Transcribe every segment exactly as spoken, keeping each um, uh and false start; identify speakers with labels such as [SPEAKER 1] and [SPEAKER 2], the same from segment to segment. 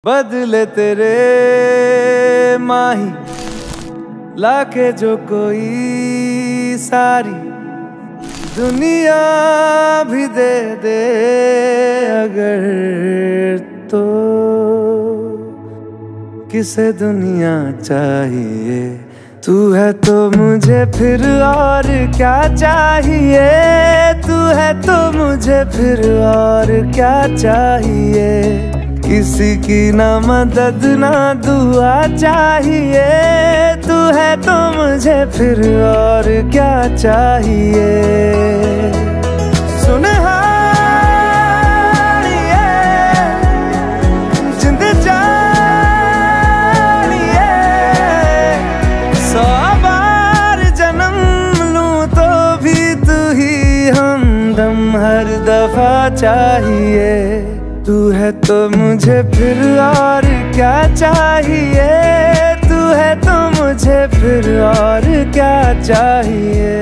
[SPEAKER 1] बदले तेरे माही लाके जो कोई सारी दुनिया भी दे दे अगर तो किसे दुनिया चाहिए। तू है तो मुझे फिर और क्या चाहिए, तू है तो मुझे फिर और क्या चाहिए। किसी की ना मदद ना दुआ चाहिए, तू है तो मुझे फिर और क्या चाहिए। सुन हानिए जिंद जानिए, सौ बार जन्म लूं तो भी तू ही हमदम हर दफा चाहिए। तू है तो मुझे फिर और क्या चाहिए, तू है तो मुझे फिर और क्या चाहिए।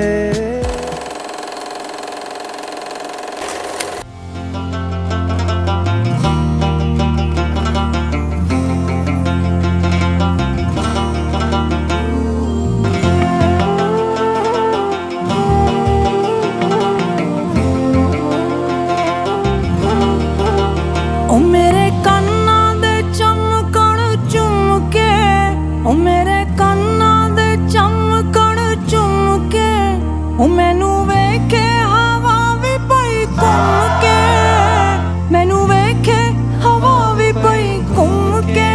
[SPEAKER 2] ओ मेरे कान्ना दे चमकण चुमके, ओ मेरे कान्ना दे चमकण चुमके, ओ मैनू वेखे हवा भी पई घुम के, मैनू वेखे हवा भी पई घुम के।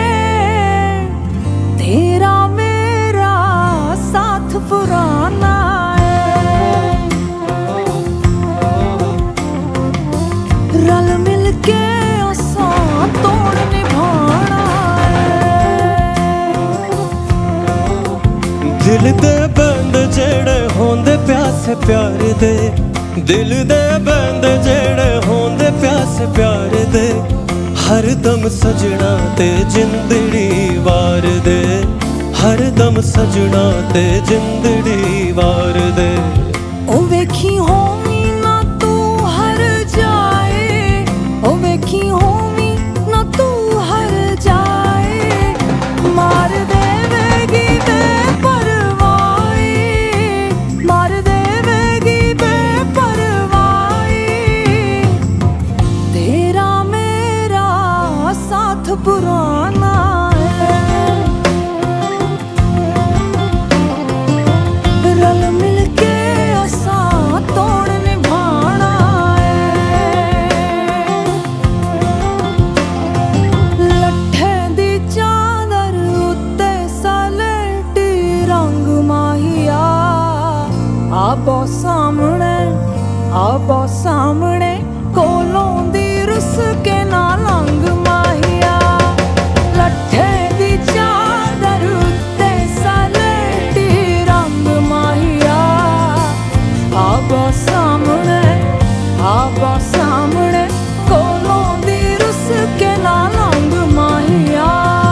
[SPEAKER 2] तेरा मेरा साथ पुराना है, रल मिल के तोड़ निभाना है।
[SPEAKER 3] दिल दे बंद जेड़े होंदे प्यासे प्यार दे, दिल दे बंद जेड़े होंदे प्यासे प्यार दे, हर दम सजना ते जिंदड़ी वार दे, हर दम सजना ते जिंदड़ी वार दे।
[SPEAKER 2] ओ वेखी होमी ना तू हर जाए, ओ वेखी होमी ना तू हर जाए। मार देवेगी बेपरवाही, मार देवेगी बेपरवाही। तेरा मेरा साथ पुराना है, रल मिल के असा तोड़ निभाना है। लट्ठे दी चादर उत्ते सलेटी रंग माहिया, आपो सामने आपो सामने कोलों दी रुस के ना लंग माहिया। लट्ठे दी चादर उत्ते सलेटी रंग माहिया, आपो सामने आपो सामने कोलों दी रुस के ना लंग माहिया।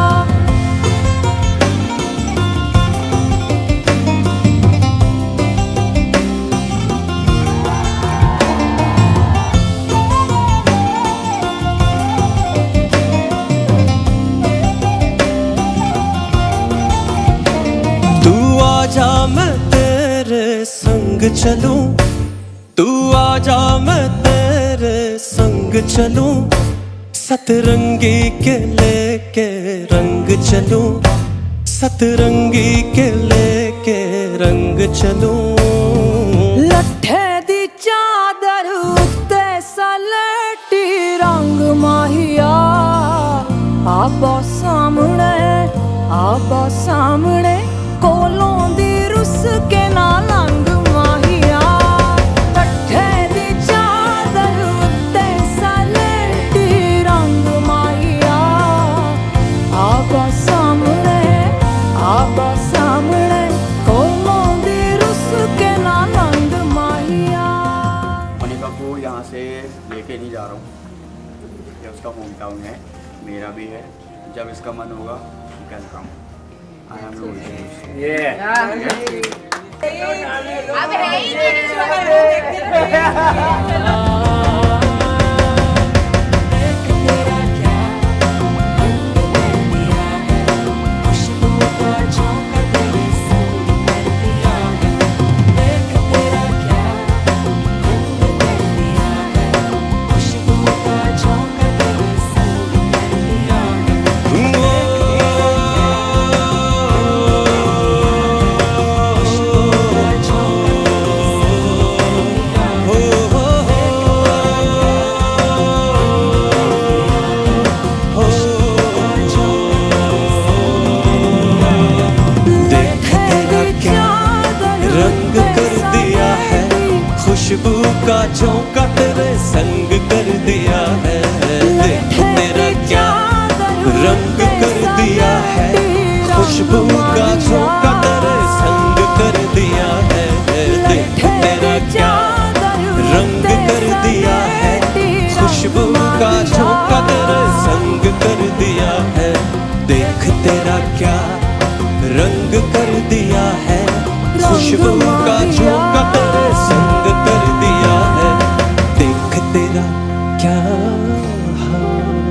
[SPEAKER 3] तू आजा मैं तेरे संग चलूं, तू आजा मैं तेरे संग चलूं, सतरंगी के लेके रंग चलूं, सतरंगी के लेके रंग चलूं।
[SPEAKER 2] लट्ठे दी चादर उत्ते सलेटी रंग माहिया, आपो सामने आपो सामने कोलों दी रुस के ना लंग माहिया। लट्ठे दी चादर उत्ते सलेटी रंग माहिया, आपो सामने आपो सामने कोलों दी रुस के ना लंग माहिया।
[SPEAKER 4] मोनिका को यहाँ से लेके नहीं जा रहा हूँ, ये उसका होम टाउन है, मेरा भी है। जब इसका मन होगा वेलकम। I am Rohit.
[SPEAKER 3] झोंका तेरे संग कर दिया है। देख तेरा क्या रंग कर दिया है, खुशबू का झोंका तेरे संग कर दिया है। देख तेरा क्या रंग कर दिया है, खुशबू का झोंका तेरे संग कर दिया है। देख तेरा क्या रंग कर दिया है, खुशबू का झोंका तेरे संग कर दिया है। देख तेरा क्या हाल।